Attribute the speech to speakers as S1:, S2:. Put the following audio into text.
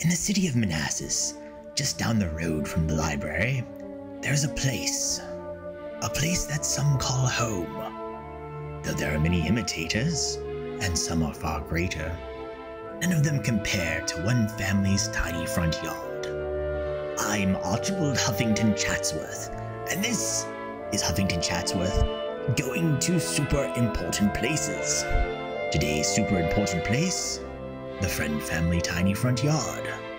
S1: In the city of Manassas, just down the road from the library, there's a place that some call home. Though there are many imitators, and some are far greater, none of them compare to one family's tiny front yard. I'm Archibald Huffington Chatsworth, and this is Huffington Chatsworth going to super important places. Today's super important place, the Friend family tiny front yard.